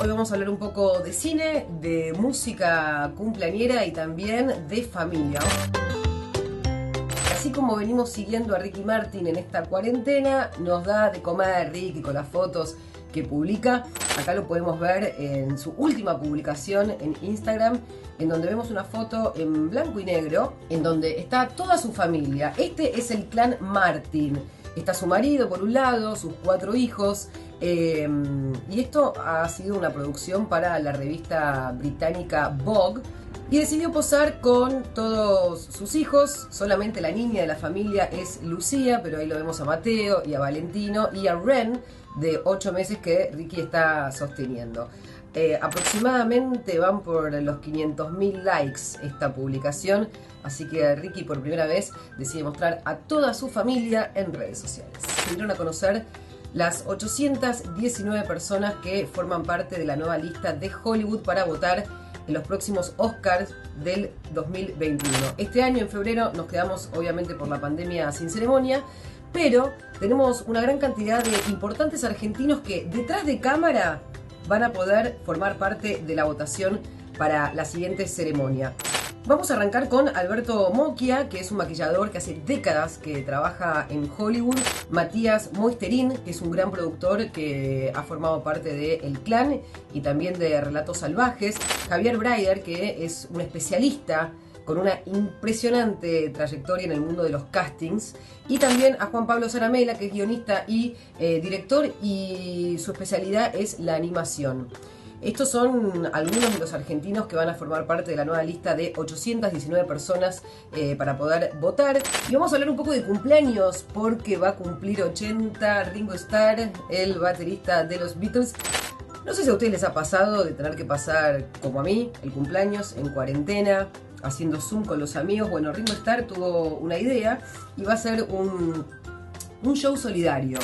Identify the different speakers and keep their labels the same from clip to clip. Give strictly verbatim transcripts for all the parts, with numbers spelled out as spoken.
Speaker 1: Hoy vamos a hablar un poco de cine, de música cumpleañera y también de familia. Así como venimos siguiendo a Ricky Martin en esta cuarentena, nos da de comer Ricky con las fotos que publica. Acá lo podemos ver en su última publicación en Instagram, en donde vemos una foto en blanco y negro, en donde está toda su familia. Este es el clan Martin. Está su marido por un lado, sus cuatro hijos, eh, y esto ha sido una producción para la revista británica Vogue, y decidió posar con todos sus hijos. Solamente la niña de la familia es Lucía, pero ahí lo vemos a Mateo y a Valentino y a Ren, de ocho meses, que Ricky está sosteniendo. Eh, aproximadamente van por los quinientos mil likes esta publicación, así que Ricky por primera vez decide mostrar a toda su familia en redes sociales. Se dieron a conocer las ochocientas diecinueve personas que forman parte de la nueva lista de Hollywood para votar en los próximos Oscars del dos mil veintiuno. Este año, en febrero, nos quedamos obviamente por la pandemia sin ceremonia, pero tenemos una gran cantidad de importantes argentinos que detrás de cámara van a poder formar parte de la votación para la siguiente ceremonia. Vamos a arrancar con Alberto Mocchia, que es un maquillador que hace décadas que trabaja en Hollywood. Matías Moisterín, que es un gran productor que ha formado parte de El Clan y también de Relatos Salvajes. Javier Breyer, que es un especialista con una impresionante trayectoria en el mundo de los castings. Y también a Juan Pablo Zaramela, que es guionista y eh, director, y su especialidad es la animación. Estos son algunos de los argentinos que van a formar parte de la nueva lista de ochocientas diecinueve personas eh, para poder votar. Y vamos a hablar un poco de cumpleaños, porque va a cumplir ochenta Ringo Starr, el baterista de los Beatles. No sé si a ustedes les ha pasado de tener que pasar, como a mí, el cumpleaños en cuarentena, haciendo Zoom con los amigos. Bueno, Ringo Starr tuvo una idea y va a ser un, un show solidario.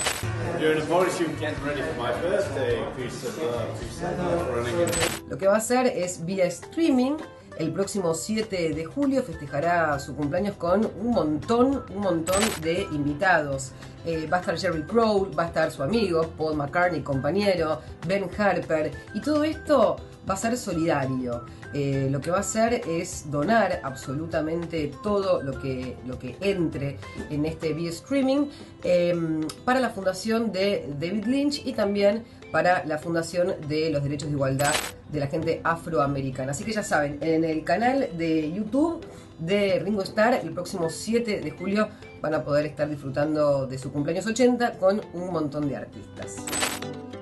Speaker 1: Lo que va a hacer es vía streaming. El próximo siete de julio festejará su cumpleaños con un montón, un montón de invitados. Eh, va a estar Sheryl Crow, va a estar su amigo Paul McCartney, compañero, Ben Harper, y todo esto va a ser solidario. Eh, lo que va a hacer es donar absolutamente todo lo que, lo que entre en este vía streaming eh, para la fundación de David Lynch y también para la fundación de los derechos de igualdad de la gente afroamericana. Así que ya saben, en el canal de YouTube de Ringo Starr, el próximo siete de julio van a poder estar disfrutando de su cumpleaños ochenta con un montón de artistas.